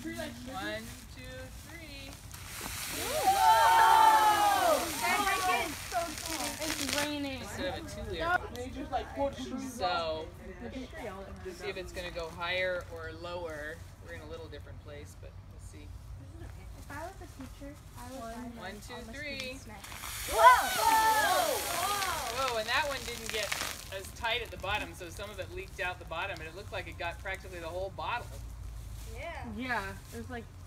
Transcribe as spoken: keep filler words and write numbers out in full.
One, two, three. Whoa! It's raining. Instead of a two-layer box. So, to see if it's going to go higher or lower, we're in a little different place, but let's see. If I was a teacher, I would find One, two, three. Whoa! Whoa, and that one didn't get as tight at the bottom, so some of it leaked out the bottom, and it looked like it got practically the whole bottle. Yeah. Yeah, there's like